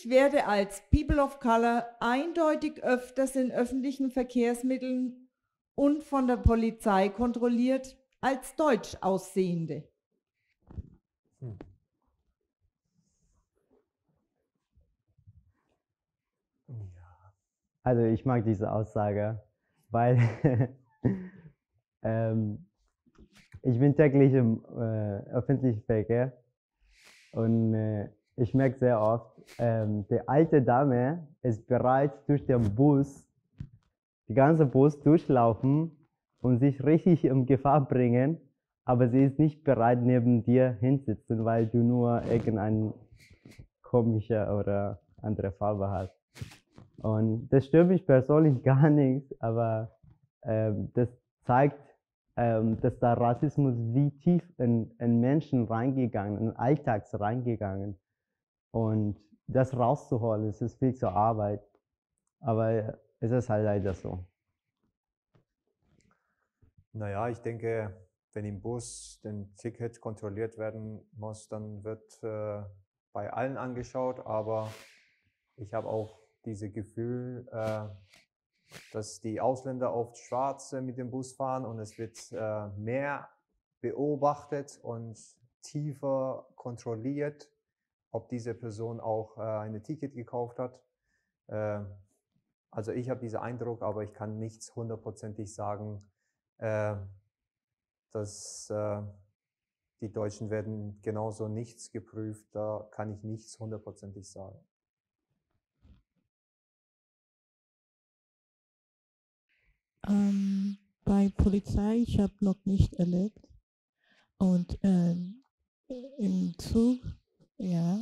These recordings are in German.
Ich werde als People of Color eindeutig öfters in öffentlichen Verkehrsmitteln und von der Polizei kontrolliert als deutsch aussehende. Also ich mag diese Aussage, weil ich bin täglich im öffentlichen Verkehr und ich merke sehr oft, die alte Dame ist bereit, durch den Bus, die ganze Bus durchlaufen und sich richtig in Gefahr bringen, aber sie ist nicht bereit, neben dir hinsitzen, weil du nur irgendein komischer oder andere Farbe hast. Und das stört mich persönlich gar nicht, aber das zeigt, dass der Rassismus wie tief in Menschen reingegangen, in den Alltag reingegangen. Und das rauszuholen, es ist viel zur Arbeit. Aber es ist halt leider so. Naja, ich denke, wenn im Bus den Ticket kontrolliert werden muss, dann wird bei allen angeschaut, aber ich habe auch dieses Gefühl, dass die Ausländer oft schwarz mit dem Bus fahren und es wird mehr beobachtet und tiefer kontrolliert, ob diese Person auch ein Ticket gekauft hat. Also ich habe diesen Eindruck, aber ich kann nichts hundertprozentig sagen, dass die Deutschen werden genauso nichts geprüft, da kann ich nichts hundertprozentig sagen. Bei Polizei, ich habe noch nicht erlebt. Und im Zug, ja,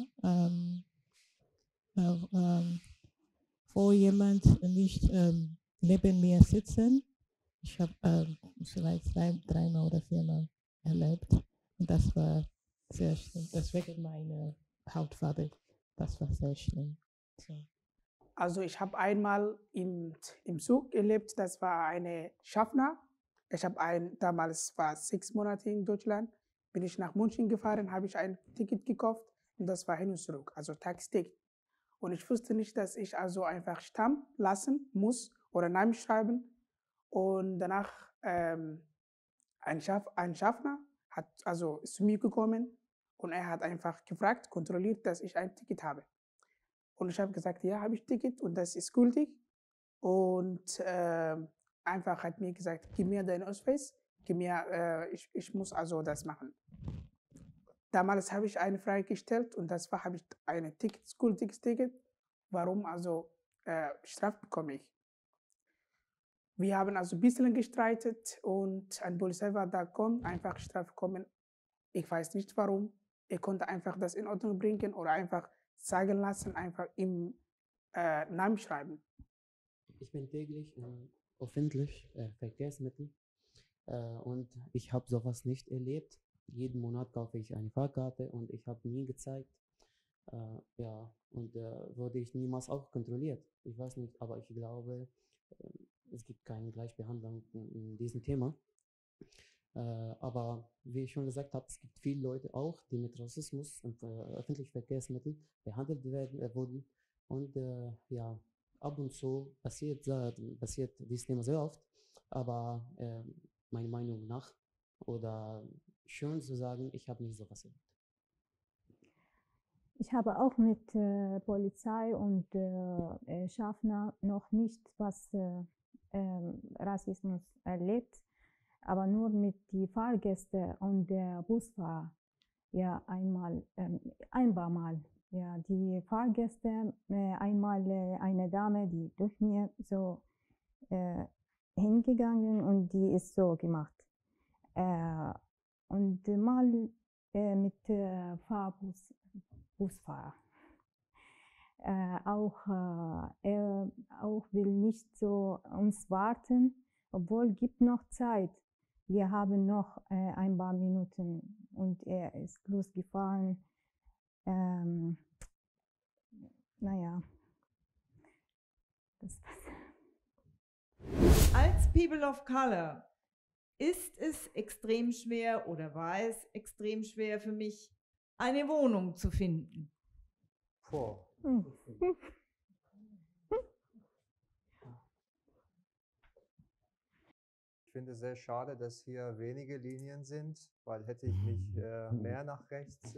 wo jemand nicht neben mir sitzen. Ich habe vielleicht dreimal oder viermal erlebt. Und das war sehr schlimm. Deswegen meine Hautfarbe, das war sehr schlimm. So. Also ich habe einmal im Zug erlebt, das war eine Schaffner. Ich habe damals war 6 Monate in Deutschland, bin ich nach München gefahren, habe ich ein Ticket gekauft und das war hin und zurück, also Tagesticket. Und ich wusste nicht, dass ich also einfach Stamm lassen muss oder Namen schreiben. Und danach ein Schaffner ist zu mir gekommen und er hat einfach gefragt, kontrolliert, dass ich ein Ticket habe. Und ich habe gesagt, ja, habe ich Ticket und das ist gültig. Und einfach hat mir gesagt, gib mir deinen Ausweis, ich muss also das machen. Damals habe ich eine Frage gestellt und das war, habe ich ein Ticket, gültiges Ticket. Warum also Strafe bekomme ich? Wir haben also ein bisschen gestreitet und ein Polizei war da, kommt, einfach Strafe bekommen. Ich weiß nicht warum. Er konnte einfach das in Ordnung bringen oder einfach sagen lassen, einfach im Namen schreiben. Ich bin täglich in öffentlichen Verkehrsmitteln und ich habe sowas nicht erlebt. Jeden Monat kaufe ich eine Fahrkarte und ich habe nie gezeigt. Ja, und wurde ich niemals auch kontrolliert. Ich weiß nicht, aber ich glaube, es gibt keine Gleichbehandlung in diesem Thema. Aber wie ich schon gesagt habe, es gibt viele Leute auch, die mit Rassismus in öffentlichen Verkehrsmitteln behandelt wurden. Und ja, ab und zu passiert dieses Thema sehr oft. Aber meiner Meinung nach, oder schön zu sagen, ich habe nicht sowas erlebt. Ich habe auch mit Polizei und Schaffner noch nicht was Rassismus erlebt, aber nur mit den Fahrgästen und der Busfahrer. Ja, ein paar Mal. Ja, die Fahrgäste, einmal eine Dame, die durch mir so hingegangen und die ist so gemacht. Und mal mit Busfahrer. Er auch will nicht so uns warten, obwohl gibt noch Zeit. Wir haben noch ein paar Minuten und er ist losgefahren. Naja, das war's. Als People of Color ist es extrem schwer oder war es extrem schwer für mich, eine Wohnung zu finden. Hm. Ich finde es sehr schade, dass hier wenige Linien sind, weil hätte ich mich mehr nach rechts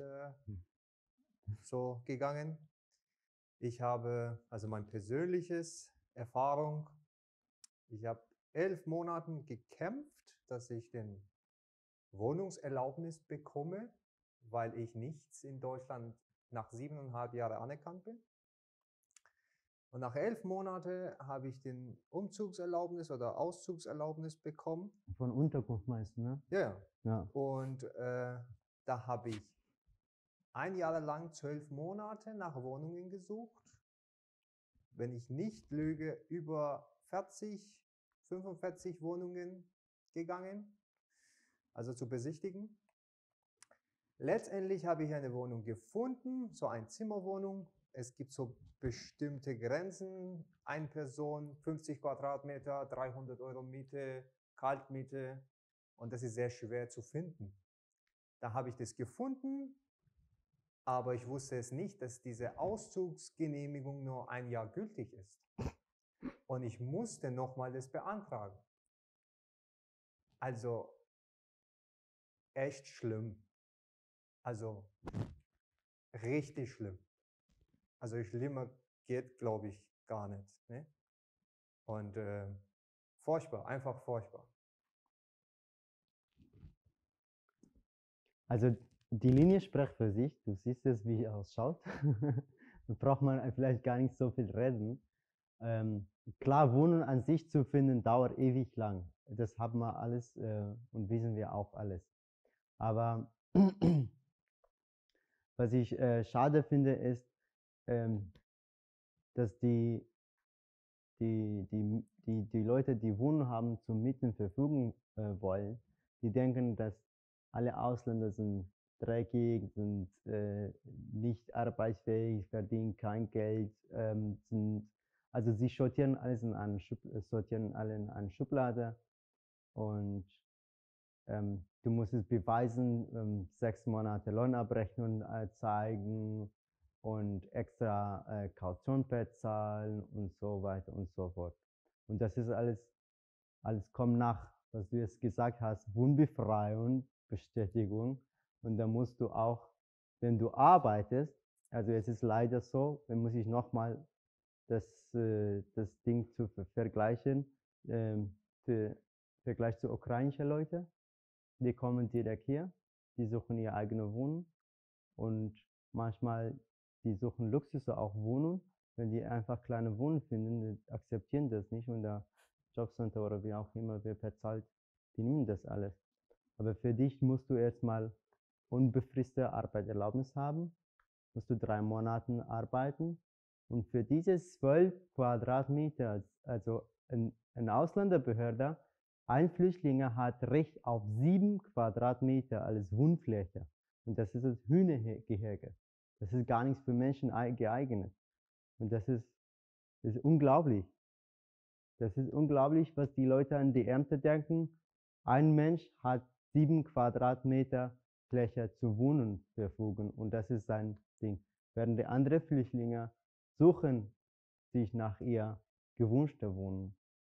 so gegangen. Ich habe, also mein persönliches Erfahrung, ich habe 11 Monaten gekämpft, dass ich den Wohnungserlaubnis bekomme, weil ich nichts in Deutschland nach 7,5 Jahren anerkannt bin. Und nach 11 Monaten habe ich den Umzugserlaubnis oder Auszugserlaubnis bekommen. Von Unterkunft meinst du, ne? Ja. Ja. Und da habe ich 1 Jahr lang 12 Monate nach Wohnungen gesucht. Wenn ich nicht lüge, über 40, 45 Wohnungen gegangen, also zu besichtigen. Letztendlich habe ich eine Wohnung gefunden, so eine Zimmerwohnung. Es gibt so bestimmte Grenzen. Eine Person, 50 Quadratmeter, 300 Euro Miete, Kaltmiete. Und das ist sehr schwer zu finden. Da habe ich das gefunden, aber ich wusste es nicht, dass diese Auszugsgenehmigung nur 1 Jahr gültig ist. Und ich musste nochmal das beantragen. Also echt schlimm. Also richtig schlimm. Also schlimmer geht, glaube ich, gar nicht. Ne? Und furchtbar, einfach furchtbar. Also die Linie spricht für sich. Du siehst es, wie es ausschaut. Da braucht man vielleicht gar nicht so viel reden. Klar, Wohnen an sich zu finden, dauert ewig lang. Das haben wir alles und wissen wir auch alles. Aber was ich schade finde, ist, dass die Leute, die Wohnungen haben, zum Mieten verfügen wollen, die denken, dass alle Ausländer sind dreckig, sind nicht arbeitsfähig, verdienen kein Geld, also sie sortieren alles sortieren alle in eine Schublade und du musst es beweisen, 6 Monate Lohnabrechnung zeigen und extra Kaution bezahlen und so weiter und so fort. Und das ist alles kommt nach, was du jetzt gesagt hast, Wohnbefreiung, Bestätigung. Und da musst du auch, wenn du arbeitest, also es ist leider so, dann muss ich nochmal das Ding zu vergleichen, Vergleich zu ukrainischen Leuten. Die kommen direkt hier, die suchen ihre eigene Wohnung und manchmal, die suchen Luxus auch Wohnung. Wenn die einfach kleine Wohnungen finden, die akzeptieren das nicht und der Jobcenter oder wie auch immer wer bezahlt, die nehmen das alles. Aber für dich musst du erstmal unbefristete Arbeitserlaubnis haben, musst du 3 Monate arbeiten und für diese 12 Quadratmeter, also eine Ausländerbehörde, ein Flüchtling hat Recht auf 7 Quadratmeter als Wohnfläche. Und das ist das Hühnergehege. Das ist gar nichts für Menschen geeignet. Und das ist unglaublich. Das ist unglaublich, was die Leute an die Ernte denken. Ein Mensch hat 7 Quadratmeter Fläche zu wohnen verfügen. Und das ist sein Ding. Während die anderen Flüchtlinge suchen sich nach ihr gewünschter Wohnung.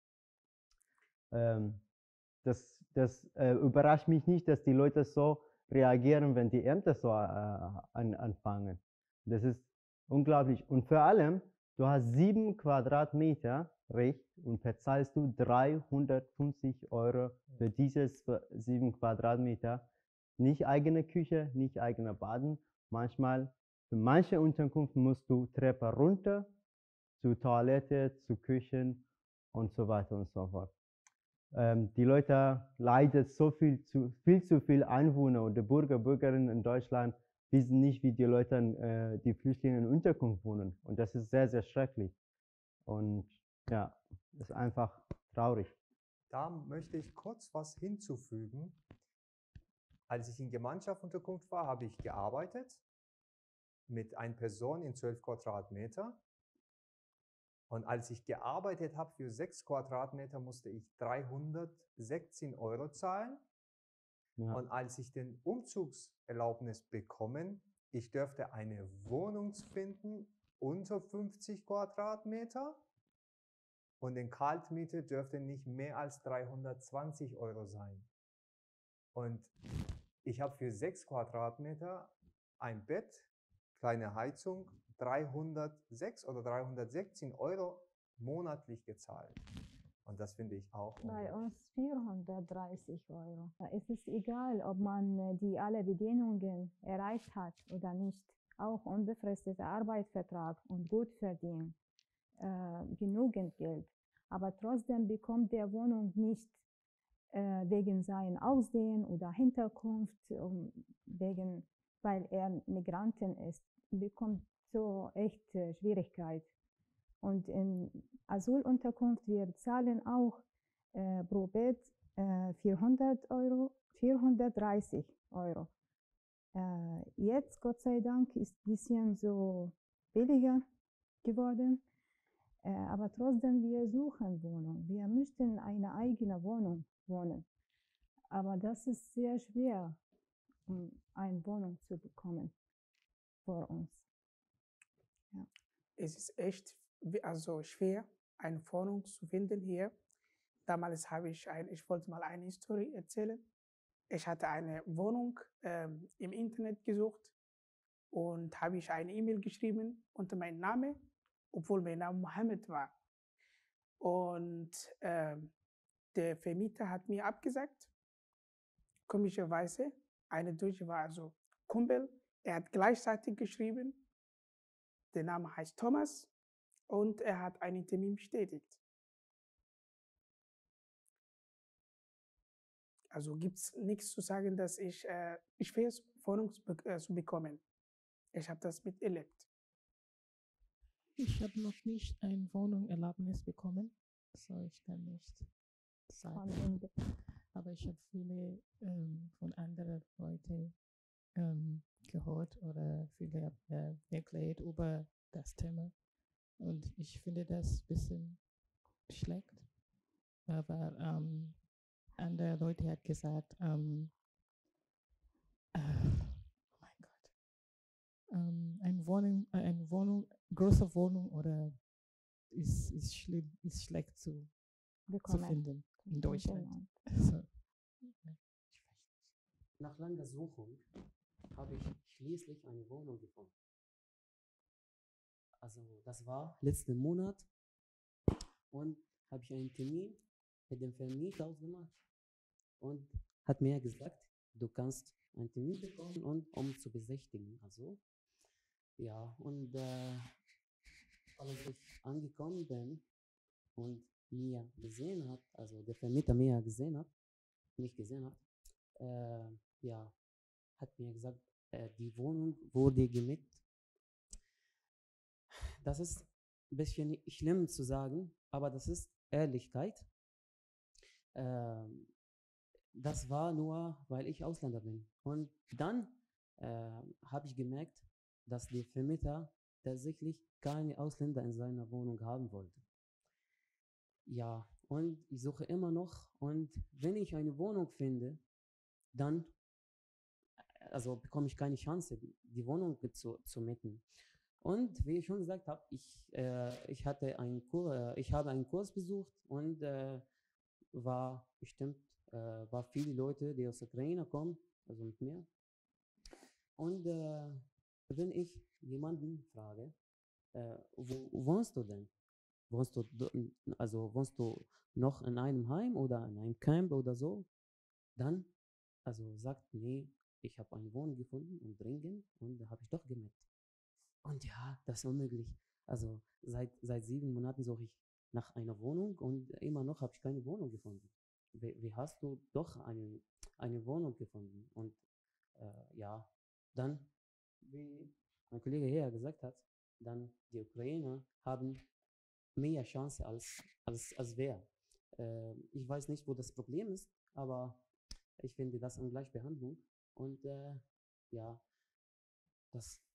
Das überrascht mich nicht, dass die Leute so reagieren, wenn die Ernte so anfangen. Das ist unglaublich. Und vor allem, du hast 7 Quadratmeter Recht und bezahlst du 350 Euro für diese 7 Quadratmeter. Nicht eigene Küche, nicht eigener Baden. Manchmal, für manche Unterkünfte musst du Treppe runter, zur Toilette, zu Küchen und so weiter und so fort. Die Leute leiden viel zu viel Einwohner und die Bürgerinnen in Deutschland wissen nicht, wie die Leute, die Flüchtlinge in Unterkunft wohnen. Und das ist sehr, sehr schrecklich. Und ja, ist einfach traurig. Da möchte ich kurz was hinzufügen. Als ich in Gemeinschaftsunterkunft war, habe ich gearbeitet mit einer Person in 12 Quadratmeter. Und als ich gearbeitet habe für 6 Quadratmeter, musste ich 316 Euro zahlen. Ja. Und als ich den Umzugserlaubnis bekommen, ich dürfte eine Wohnung finden unter 50 Quadratmeter und in Kaltmiete dürfte nicht mehr als 320 Euro sein. Und ich habe für 6 Quadratmeter ein Bett, kleine Heizung, 306 oder 316 Euro monatlich gezahlt. Und das finde ich auch Bei unglaublich. uns 430 Euro. Es ist egal, ob man die alle Bedingungen erreicht hat oder nicht. Auch unbefristeter Arbeitsvertrag und gut verdient, genügend Geld. Aber trotzdem bekommt der Wohnung nicht wegen seinem Aussehen oder Hinterkunft, weil er Migranten ist, bekommt so echt Schwierigkeit. Und in Asylunterkunft, wir zahlen auch pro Bett 400 Euro, 430 Euro. Jetzt, Gott sei Dank, ist ein bisschen so billiger geworden. Aber trotzdem, wir suchen Wohnung. Wir möchten eine eigene Wohnung wohnen. Aber das ist sehr schwer, um eine Wohnung zu bekommen für uns. Ja. Es ist echt schwer, eine Wohnung zu finden hier. Damals ich wollte mal eine Story erzählen. Ich hatte eine Wohnung im Internet gesucht und habe ich eine E-Mail geschrieben unter meinem Namen, obwohl mein Name Mohammed war. Und der Vermieter hat mir abgesagt. Komischerweise, eine Deutsche war also Kumpel. Er hat gleichzeitig geschrieben. Der Name heißt Thomas und er hat einen Termin bestätigt. Also gibt es nichts zu sagen, dass ich schwer ist, Wohnung zu bekommen. Ich habe das miterlebt. Ich habe noch nicht eine Wohnungserlaubnis bekommen, so ich kann nicht sagen. Aber ich habe viele von anderen Leuten gehört oder viele erklärt über das Thema. Und ich finde das ein bisschen schlecht. Aber andere Leute haben gesagt, oh mein Gott, eine Wohnung, große Wohnung oder ist schlimm, ist schlecht zu finden in Deutschland. So, ja, ich weiß nicht. Nach langer Suchung habe ich schließlich eine Wohnung gefunden. Also das war letzten Monat und habe ich einen Termin mit dem Vermieter ausgemacht und hat mir gesagt, du kannst einen Termin bekommen und um zu besichtigen. Also ja, und als ich angekommen bin und mir gesehen hat, also der Vermieter mir gesehen hat, mich gesehen hat, ja, hat mir gesagt, die Wohnung wurde gemietet. Das ist ein bisschen schlimm zu sagen, aber das ist Ehrlichkeit. Das war nur, weil ich Ausländer bin. Und dann habe ich gemerkt, dass der Vermieter tatsächlich keine Ausländer in seiner Wohnung haben wollte. Ja, und ich suche immer noch. Und wenn ich eine Wohnung finde, dann also bekomme ich keine Chance, die Wohnung zu mieten. Und wie ich schon gesagt habe, ich habe einen Kurs besucht und war viele Leute, die aus der Ukraine kommen, also mit mir. Und wenn ich jemanden frage, wo wohnst du denn? Wohnst du noch in einem Heim oder in einem Camp oder so? Dann sagt, nee, ich habe eine Wohnung gefunden und dringend und da habe ich doch gemerkt. Und ja, das ist unmöglich. Also seit 7 Monaten suche ich nach einer Wohnung und immer noch habe ich keine Wohnung gefunden. Wie hast du doch eine Wohnung gefunden? Und ja, dann, wie mein Kollege hier gesagt hat, dann die Ukrainer haben mehr Chance als wir. Ich weiß nicht, wo das Problem ist, aber ich finde das Ungleichbehandlung und ja, das